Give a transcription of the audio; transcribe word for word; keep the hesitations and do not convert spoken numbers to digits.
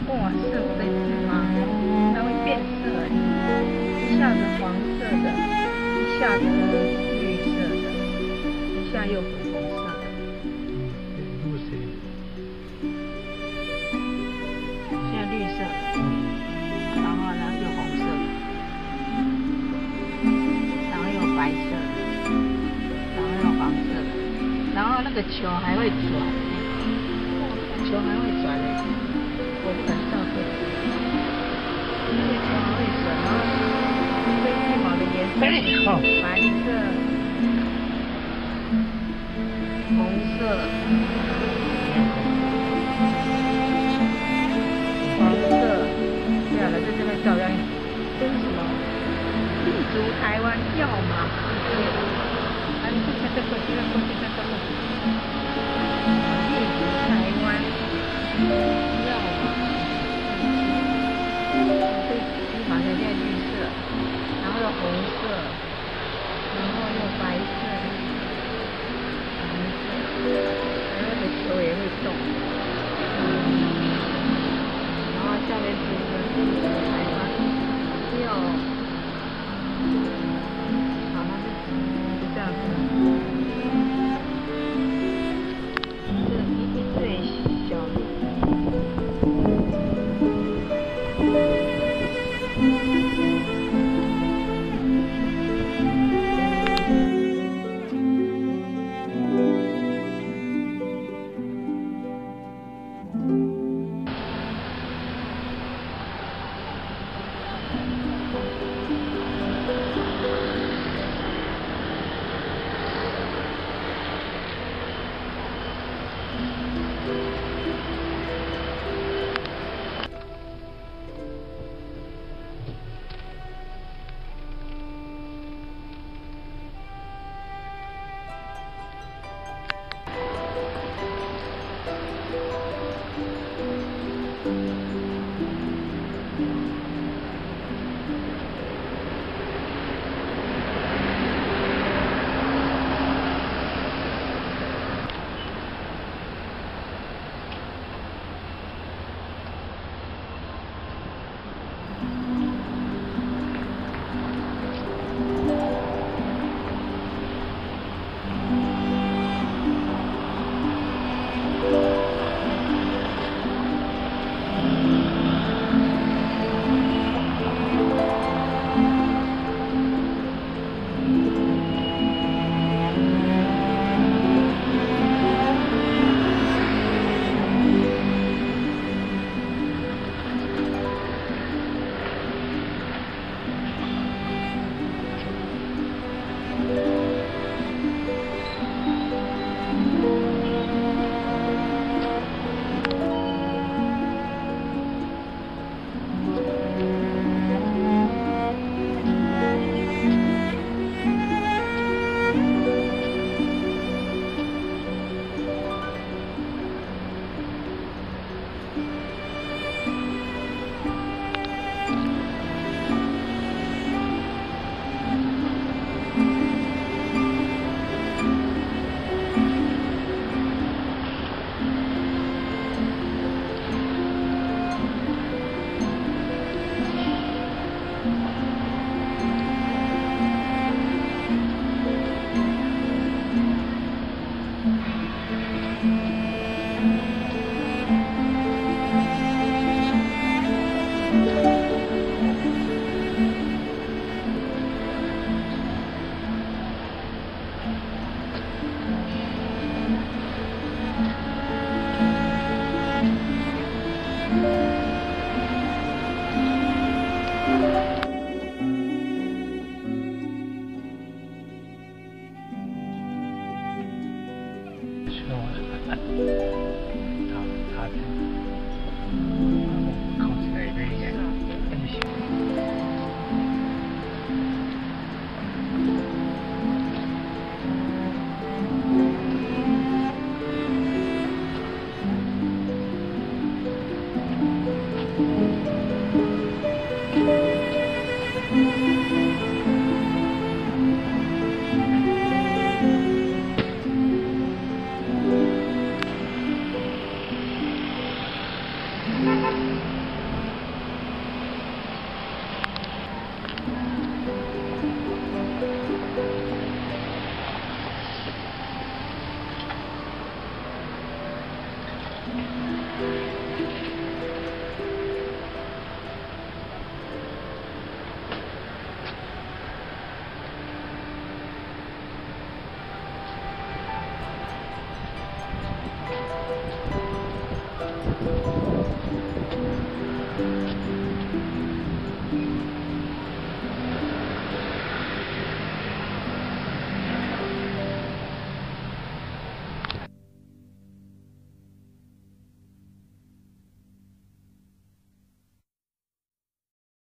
哇，是这只吗？它会变色哎，一下子黄色的，一下子绿色的，一下又粉红色的。 嗯，绿色。 现在绿色的，然后呢又红色的，然后又白色的，然后又黄色的，然后那个球还会转，球还会转嘞，我不敢照片。那个球还会转，然后这羽毛的颜色，白色、红色、黄色。对啊，来在这边照样，这是什么？立足台湾要马世界。啊，你看这过去，看过去，看这过去。立足台湾要马。这羽毛现在绿色，然后又红色，然后又白色，黄色，然后那个球也会动。然后下面是一个立足台湾要，好，那就就这样子了。